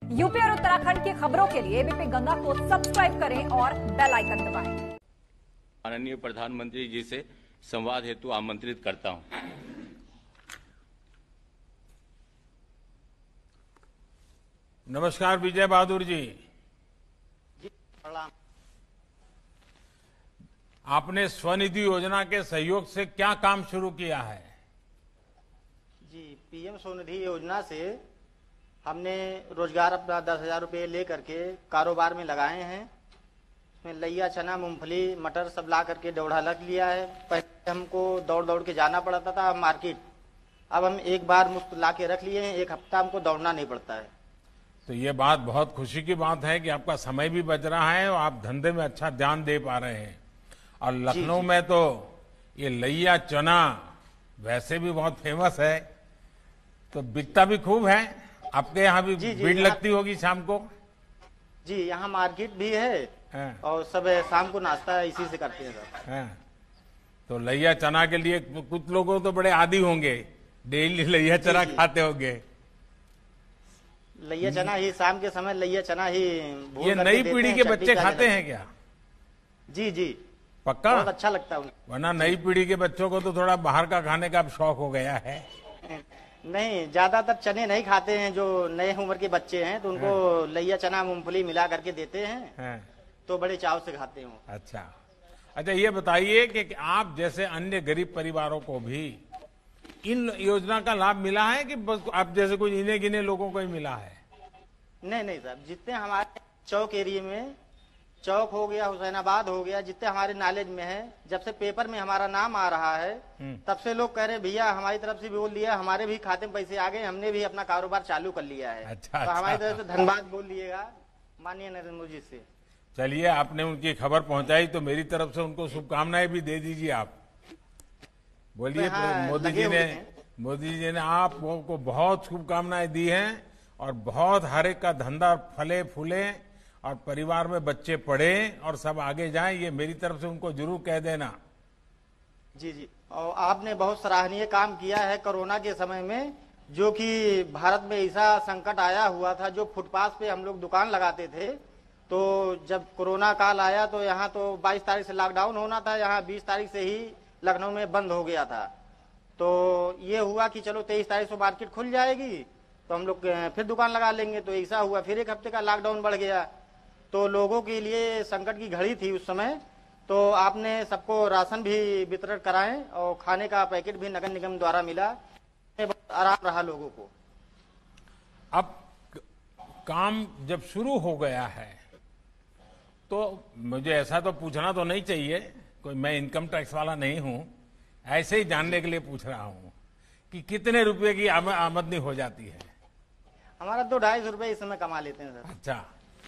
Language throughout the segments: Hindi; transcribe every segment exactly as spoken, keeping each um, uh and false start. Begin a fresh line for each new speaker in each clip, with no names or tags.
यूपी और उत्तराखंड की खबरों के लिए एबीपी गंगा को सब्सक्राइब करें और बेल आइकन दबाएं।
माननीय प्रधानमंत्री जी से संवाद हेतु आमंत्रित करता हूं।
नमस्कार विजय बहादुर जी।
जी प्रणाम।
आपने स्वनिधि योजना के सहयोग से क्या काम शुरू किया है?
जी पीएम स्वनिधि योजना से हमने रोजगार अपना दस हजार रुपये ले करके कारोबार में लगाए हैं। इसमें लैया, चना, मूंगफली, मटर सब ला करके दौड़ा लग लिया है। पहले हमको दौड़ दौड़ के जाना पड़ता था मार्केट, अब हम एक बार मुफ्त ला के रख लिए हैं। एक हफ्ता हमको दौड़ना नहीं पड़ता है।
तो ये बात बहुत खुशी की बात है कि आपका समय भी बच रहा है और आप धंधे में अच्छा ध्यान दे पा रहे हैं। और लखनऊ में तो ये लैया चना वैसे भी बहुत फेमस है, तो बिकता भी खूब है। आपके यहाँ भी
जी, जी,
भीड़
यहाँ-
लगती होगी शाम को?
जी यहाँ मार्केट भी है
है,
और सब शाम को नाश्ता इसी से करते हैं सर।
है। तो लैया चना के लिए कुछ लोगों तो बड़े आदी होंगे, डेली लैया चना
जी।
खाते होंगे।
लैया चना ही शाम के समय लैया चना ही भून
ये
करके
नई
देते
पीढ़ी
हैं,
के
चटनी
बच्चे
प्याज
खाते
लगा-
हैं क्या?
जी जी
पक्का?
बहुत अच्छा लगता है उनको।
वरना नई पीढ़ी के बच्चों को तो थोड़ा बाहर का खाने का अब शौक हो गया है।
नहीं, ज्यादातर चने नहीं खाते हैं। जो नए उम्र के बच्चे हैं तो उनको लैया, चना, मूंगफली मिला करके देते हैं
हैं।
तो बड़े चाव से खाते हैं वो।
अच्छा अच्छा, ये बताइए कि आप जैसे अन्य गरीब परिवारों को भी इन योजना का लाभ मिला है कि बस आप जैसे कुछ इन्हें गिने लोगों को ही मिला है?
नहीं नहीं साहब, जितने हमारे चौक एरिया में, चौक हो गया, हुसैनाबाद हो गया, जितने हमारे नॉलेज में है, जब से पेपर में हमारा नाम आ रहा है तब से लोग कह रहे भैया हमारी तरफ से भी बोल दिया, हमारे भी खाते में पैसे आ गए, हमने भी अपना कारोबार चालू कर लिया है।
अच्छा,
तो हमारी
अच्छा।
तरफ से धन्यवाद बोल दिएगा माननीय नरेंद्र मोदी जी से।
चलिए, आपने उनकी खबर पहुंचाई तो मेरी तरफ से उनको शुभकामनाएं भी दे दीजिए आप। बोलिए।
हाँ,
मोदी
लगे
जी
हुए
ने
हैं।
मोदी जी ने आपको बहुत शुभकामनाएं दी हैं और बहुत हर एक का धंधा फले फूले और परिवार में बच्चे पढ़े और सब आगे जाएं, ये मेरी तरफ से उनको जरूर कह देना।
जी जी, और आपने बहुत सराहनीय काम किया है कोरोना के समय में, जो कि भारत में ऐसा संकट आया हुआ था, जो फुटपाथ पे हम लोग दुकान लगाते थे। तो जब कोरोना काल आया तो यहाँ तो बाईस तारीख से लॉकडाउन होना था, यहाँ बीस तारीख से ही लखनऊ में बंद हो गया था। तो ये हुआ कि चलो तेईस तारीख से मार्केट खुल जाएगी तो हम लोग फिर दुकान लगा लेंगे। तो ऐसा हुआ, फिर एक हफ्ते का लॉकडाउन बढ़ गया। तो लोगों के लिए संकट की घड़ी थी उस समय। तो आपने सबको राशन भी वितरण कराए और खाने का पैकेट भी नगर निगम द्वारा मिला। बहुत आराम रहा लोगों को।
अब काम जब शुरू हो गया है तो मुझे ऐसा तो पूछना तो नहीं चाहिए, कोई मैं इनकम टैक्स वाला नहीं हूं, ऐसे ही जानने के लिए पूछ रहा हूं कि कितने रुपए की आम, आमदनी हो जाती है?
हमारा दो ढाई सौ रुपए इस समय कमा लेते हैं सर।
अच्छा,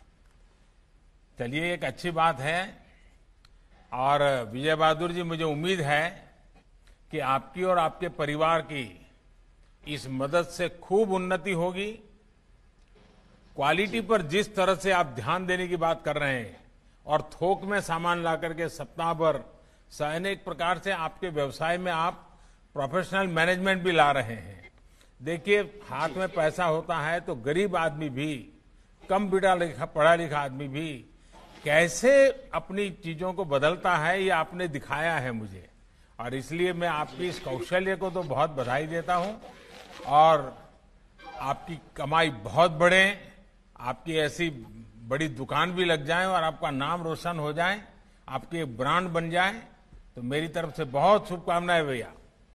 चलिए, एक अच्छी बात है। और विजय बहादुर जी, मुझे उम्मीद है कि आपकी और आपके परिवार की इस मदद से खूब उन्नति होगी। क्वालिटी पर जिस तरह से आप ध्यान देने की बात कर रहे हैं और थोक में सामान ला करके सप्ताह भर अनेक प्रकार से आपके व्यवसाय में आप प्रोफेशनल मैनेजमेंट भी ला रहे हैं। देखिए, हाथ में पैसा होता है तो गरीब आदमी भी, कम पढ़ा लिखा पढ़ा लिखा आदमी भी कैसे अपनी चीजों को बदलता है, ये आपने दिखाया है मुझे। और इसलिए मैं आपकी इस कौशल्य को तो बहुत बधाई देता हूं और आपकी कमाई बहुत बढ़े, आपकी ऐसी बड़ी दुकान भी लग जाए और आपका नाम रोशन हो जाए, आपकी एक ब्रांड बन जाए। तो मेरी तरफ से बहुत शुभकामनाएं भैया।